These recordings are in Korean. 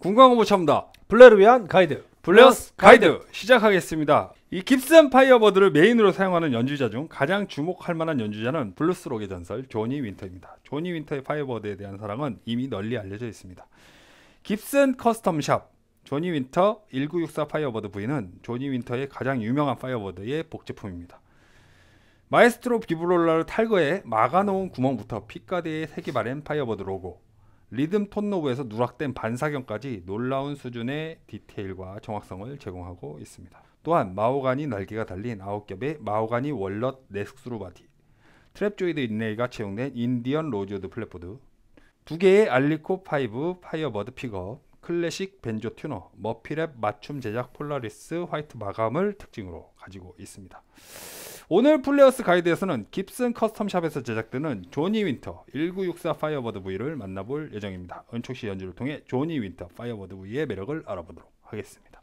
궁금한 거 못 참다. 블레를 위한 가이드 블레어스 가이드 시작하겠습니다. 이 깁슨 파이어버드를 메인으로 사용하는 연주자 중 가장 주목할 만한 연주자는 블루스록의 전설 조니 윈터입니다. 조니 윈터의 파이어버드에 대한 사랑은 이미 널리 알려져 있습니다. 깁슨 커스텀샵 조니 윈터 1964 파이어버드 V는 조니 윈터의 가장 유명한 파이어버드의 복제품입니다. 마에스트로 비브롤러를 탈거해 막아놓은 구멍부터 핏가드에 색이 바랜 파이어버드 로고, 리듬 톤 노브에서 누락된 반사경까지 놀라운 수준의 디테일과 정확성을 제공하고 있습니다. 또한 마호가니 날개가 달린 9겹의 마호가니 월넛 넥스루 바디, 트랩조이드 인레이가 채용된 인디언 로즈우드 플랫보드, 2개의 알리코 5 파이어버드 픽업, 클래식 벤조 튜너, 머피랩 맞춤 제작 폴라리스 화이트 마감을 특징으로 가지고 있습니다. 오늘 플레어스 가이드에서는 깁슨 커스텀샵에서 제작되는 조니 윈터 1964 파이어버드 V를 만나볼 예정입니다. 은촉씨 연주를 통해 조니 윈터 파이어버드 V의 매력을 알아보도록 하겠습니다.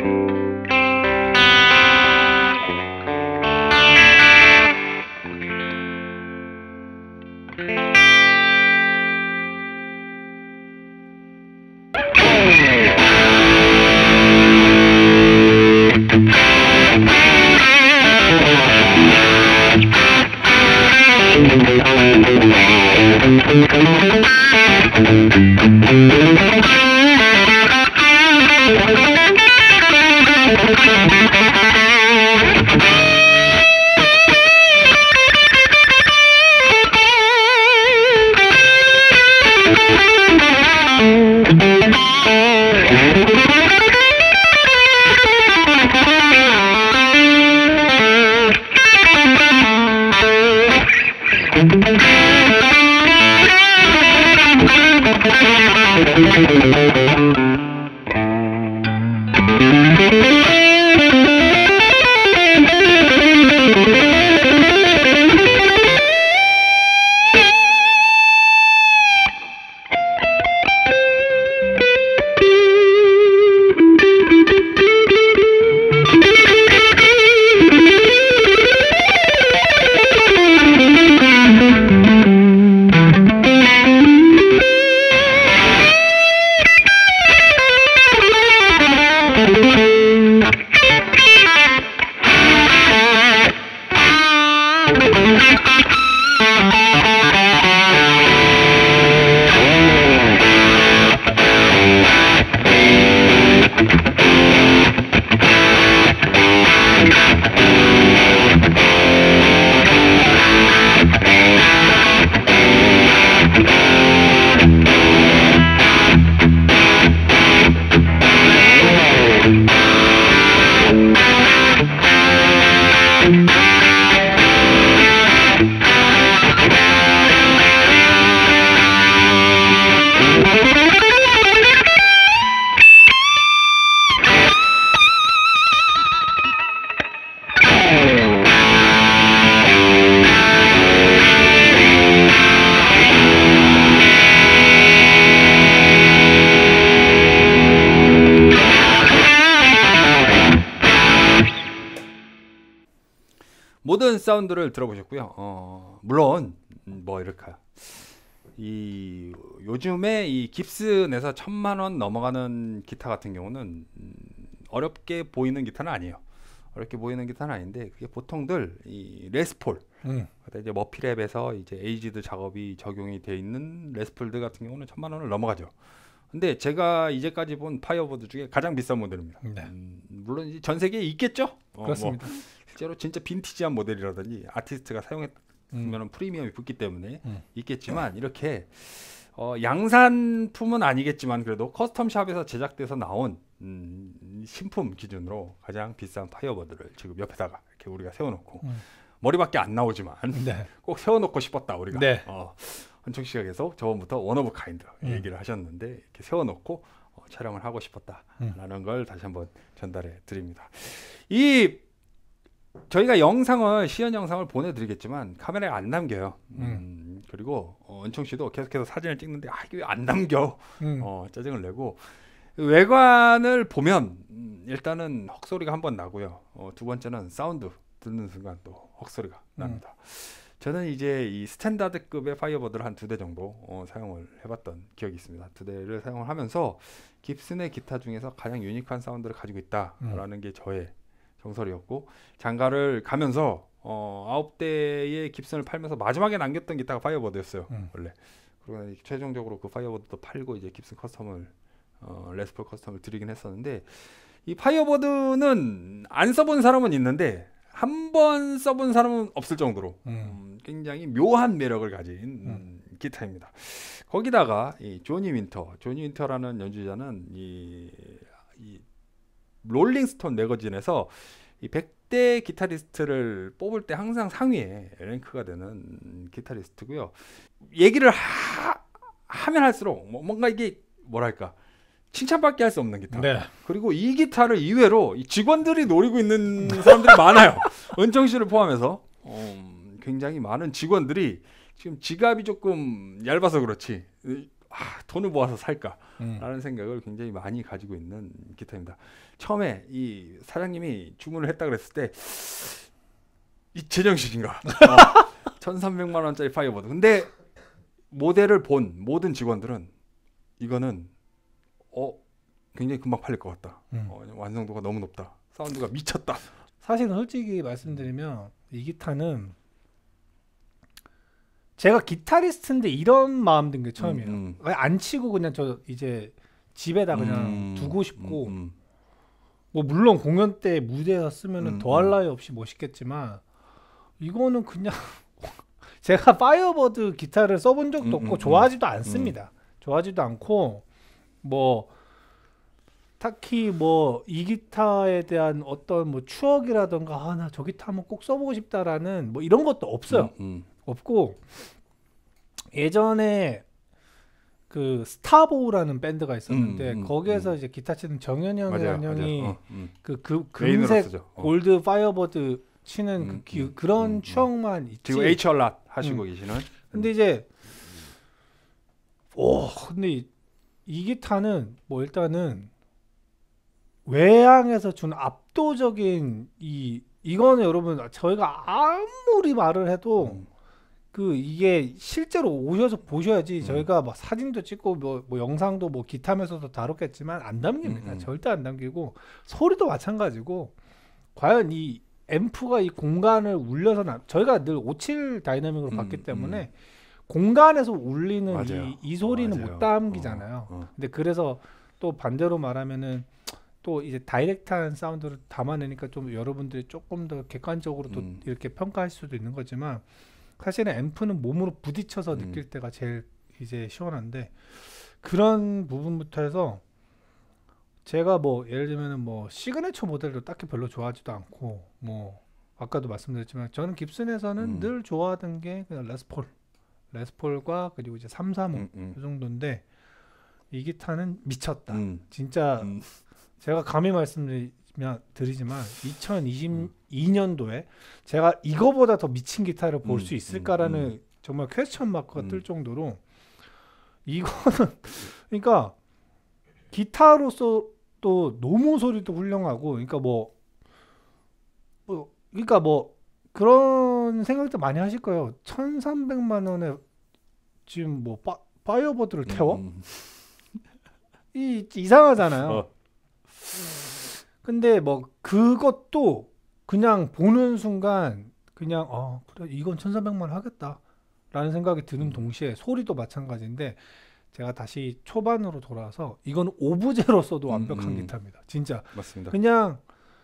모든 사운드를 들어보셨고요. 물론 뭐 이럴까요? 이 요즘에 이 깁스 내서 1000만원 넘어가는 기타 같은 경우는 어렵게 보이는 기타는 아니에요. 어렵게 보이는 기타는 아닌데 그게 보통들 이 레스폴, 이제 머피랩에서 이제 에이지드 작업이 적용이 돼 있는 레스폴들 같은 경우는 1000만원을 넘어가죠. 근데 제가 이제까지 본 파이어보드 중에 가장 비싼 모델입니다. 네. 물론 이제 전 세계에 있겠죠. 그렇습니다. 뭐 실제로 진짜 빈티지한 모델이라든지 아티스트가 사용했으면 프리미엄이 붙기 때문에 있겠지만 이렇게 양산품은 아니겠지만 그래도 커스텀샵에서 제작돼서 나온 신품 기준으로 가장 비싼 파이어보드를 지금 옆에다가 이렇게 우리가 세워놓고 머리밖에 안 나오지만 네. 꼭 세워놓고 싶었다 우리가. 네. 헌청 씨가 계속 저번부터 원 오브 카인드 얘기를 하셨는데 이렇게 세워놓고 촬영을 하고 싶었다라는 걸 다시 한번 전달해 드립니다. 저희가 영상을 시연 영상을 보내드리겠지만 카메라에 안 남겨요. 그리고 은총 씨도 계속해서 사진을 찍는데 이게 왜 안 남겨? 짜증을 내고 외관을 보면 일단은 헉소리가 한번 나고요. 두 번째는 사운드 듣는 순간 또 헉소리가 납니다. 저는 이제 이 스탠다드급의 파이어보드를 한 2대 정도 사용을 해봤던 기억이 있습니다. 2대를 사용을 하면서 깁슨의 기타 중에서 가장 유니크한 사운드를 가지고 있다라는 게 저의 정설이었고, 장가를 가면서 9대의 깁슨을 팔면서 마지막에 남겼던 기타가 파이어보드였어요. 원래. 그리고 최종적으로 그 파이어보드도 팔고 이제 깁슨 커스텀을 레스폴 커스텀을 드리긴 했었는데, 이 파이어보드는 안 써본 사람은 있는데 한 번 써본 사람은 없을 정도로 굉장히 묘한 매력을 가진 기타입니다. 거기다가 이 조니 윈터라는 연주자는 이 롤링스톤 매거진에서 이 100대 기타리스트를 뽑을 때 항상 상위에 랭크가 되는 기타리스트고요. 얘기를 하면 할수록 뭔가 이게 뭐랄까 칭찬밖에 할 수 없는 기타. 네. 그리고 이 기타를 이외로 이 직원들이 노리고 있는 사람들이 많아요. 은청 씨를 포함해서 굉장히 많은 직원들이 지금 지갑이 조금 얇아서 그렇지 돈을 모아서 살까라는 생각을 굉장히 많이 가지고 있는 기타입니다. 처음에 이 사장님이 주문을 했다 그랬을 때 이 제정신인가? 1,300만 원짜리 파이어보드. 근데 모델을 본 모든 직원들은 이거는 굉장히 금방 팔릴 것 같다. 완성도가 너무 높다. 사운드가 미쳤다. 사실은 솔직히 말씀드리면 이 기타는 제가 기타리스트인데 이런 마음 든 게 처음이에요. 안 치고 그냥 저 이제 집에다 그냥 두고 싶고 뭐 물론 공연 때 무대에서 쓰면은 더할 나위 없이 멋있겠지만 이거는 그냥 제가 파이어버드 기타를 써본 적도 없고 좋아하지도 않습니다. 좋아하지도 않고 뭐 딱히 뭐 이 기타에 대한 어떤 뭐 추억이라던가 나 저 기타 한번 꼭 써보고 싶다라는 뭐 이런 것도 없어요. 없고 예전에 그 스타보우라는 밴드가 있었는데 거기에서 이제 기타 치는 정현이 형이라는 형이 그 금색 골드 파이어버드 치는 그런 추억만 있지. 지금 HR랏 하시고 계시는. 근데 이제 근데 이 기타는 뭐 일단은 외향에서 준 압도적인 이거는 여러분 저희가 아무리 말을 해도 이게 실제로 오셔서 보셔야지. 저희가 막 사진도 찍고 뭐 영상도 뭐 기타면서도 다뤘겠지만 안 담깁니다. 절대 안 담기고 소리도 마찬가지고 과연 이 앰프가 이 공간을 울려서 저희가 늘 57 다이나믹으로 봤기 때문에 공간에서 울리는 이 소리는 못 담기잖아요. 근데 그래서 또 반대로 말하면은 또 이제 다이렉트한 사운드를 담아내니까 좀 여러분들이 조금 더 객관적으로 또 이렇게 평가할 수도 있는 거지만 사실은 앰프는 몸으로 부딪혀서 느낄 때가 제일 이제 시원한데 그런 부분부터 해서 제가 뭐 예를 들면은 뭐 시그니처 모델도 딱히 별로 좋아하지도 않고 뭐 아까도 말씀드렸지만 저는 깁슨에서는 늘 좋아하던 게 그냥 레스폴과 그리고 이제 335 이 정도인데 이 기타는 미쳤다. 진짜 제가 감히 말씀드리지만 2022년도에 제가 이거보다 더 미친 기타를 볼 수 있을까라는 정말 퀘스천 마크가 뜰 정도로 이거는 그러니까 기타로서 또 너무 소리도 훌륭하고 그러니까 그런 생각도 많이 하실 거예요. 1,300만 원에 지금 뭐 파이어버드를 태워? 이상하잖아요. 근데 뭐 그것도 그냥 보는 순간 그냥 그래 이건 1,300만 원 하겠다라는 생각이 드는 동시에 소리도 마찬가지인데 제가 다시 초반으로 돌아와서 이건 오브제로서도 완벽한 기타입니다. 진짜. 맞습니다. 그냥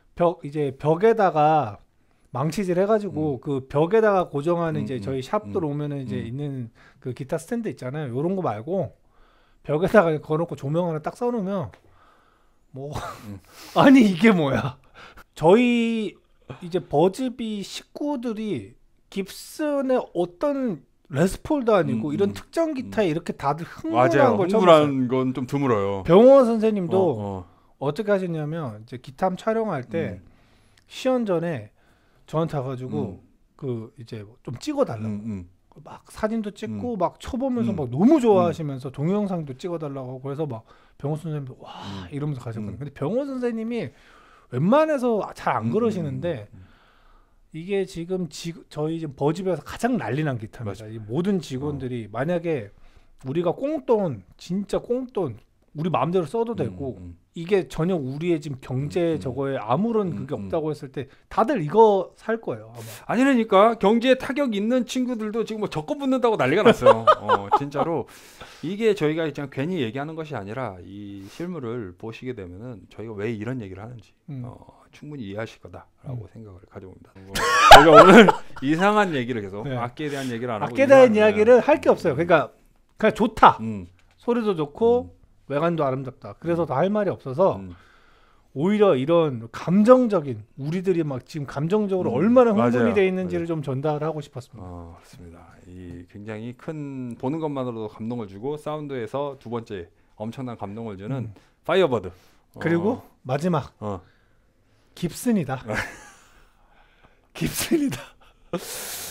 벽에다가 망치질 해가지고 그 벽에다가 고정하는 이제 저희 샵들 오면은 이제 있는 그 기타 스탠드 있잖아요. 요런 거 말고 벽에다가 걸어놓고 조명 하나 딱 써놓으면 뭐 아니 이게 뭐야? 저희 이제 버즈비 식구들이 깁슨의 어떤 레스폴도 아니고 이런 특정 기타에 이렇게 다들 흥분한 걸 처음 봤어요. 흥분한 건 좀 드물어요. 병원 선생님도 어떻게 하셨냐면 이제 기타 촬영할 때 시연 전에 저한테 와가지고 그 이제 좀 찍어달라고 막 사진도 찍고 막 쳐보면서 막 너무 좋아하시면서 동영상도 찍어달라고 하고 그래서 막 병원 선생님도 와 이러면서 가셨거든요. 근데 병원 선생님이 웬만해서 잘 안 그러시는데 이게 지금 저희 지금 버즈비에서 가장 난리난 기타입니다. 이 모든 직원들이 만약에 우리가 진짜 꽁돈 우리 마음대로 써도 되고 이게 전혀 우리의 지금 경제 저거에 아무런 그게 없다고 했을 때 다들 이거 살 거예요. 아마. 아니라니까 경제에 타격 있는 친구들도 지금 뭐 적금 붙는다고 난리가 났어요. 진짜로 이게 저희가 그냥 괜히 얘기하는 것이 아니라 이 실물을 보시게 되면은 저희가 왜 이런 얘기를 하는지 충분히 이해하실 거다라고 생각을 가져봅니다. 저희가 오늘 이상한 얘기를 계속 악기에 대한 얘기를 안 하고 악기에 대한 이야기를 할 게 없어요. 그러니까 그냥 좋다. 소리도 좋고 외관도 아름답다. 그래서 더 할 말이 없어서 오히려 이런 감정적인 우리들이 막 지금 감정적으로 얼마나 흥분이 돼 있는지를 좀 전달하고 싶었습니다. 그렇습니다. 이 굉장히 큰 보는 것만으로도 감동을 주고 사운드에서 두 번째 엄청난 감동을 주는 파이어버드. 그리고 마지막 깁슨이다. 깁슨이다.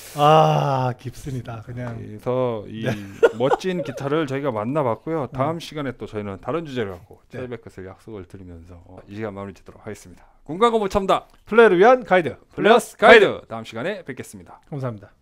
아 깁슨이다 그냥. 그래서 이 멋진 기타를 저희가 만나봤고요. 다음 시간에 또 저희는 다른 주제를 갖고 찾아뵐 것을 약속을 드리면서 이 시간 마무리 짓도록 하겠습니다. 공간과 못 참다 플레이를 위한 가이드 플러스 가이드 다음 시간에 뵙겠습니다. 감사합니다.